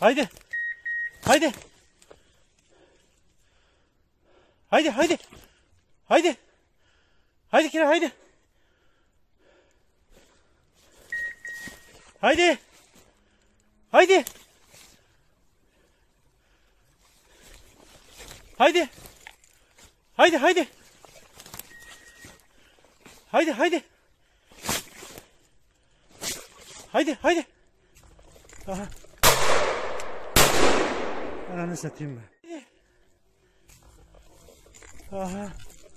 Haydi. Haydi. Haydi haydi. Haydi. Haydi Kira haydi. Haydi. Haydi. Haydi. Haydi haydi. Haydi haydi. Haydi haydi. Aha. Ananı satayım ben. Aha.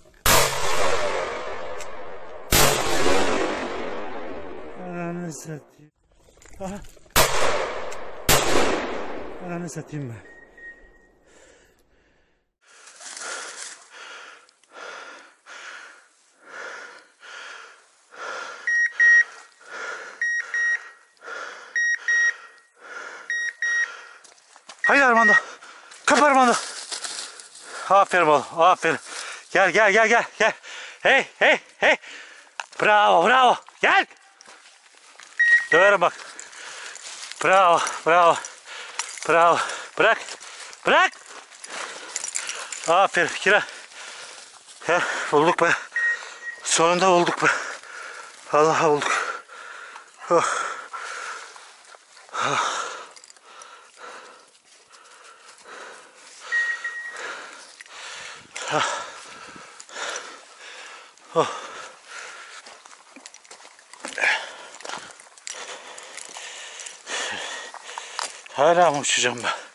Ananı satayım. Aha. Ananı satayım ben. Haydi Armando. Kap Armando. Aferin oğlum. Aferin. Gel gel gel gel. Gel. Hey hey hey. Bravo bravo. Gel. Döverim bak. Bravo bravo. Bravo. Bırak. Bırak. Aferin Kira. He, bulduk be. Sonunda bulduk be. Allah'a bulduk. Oh. Oh. Oh. Hala mı uçacağım ben?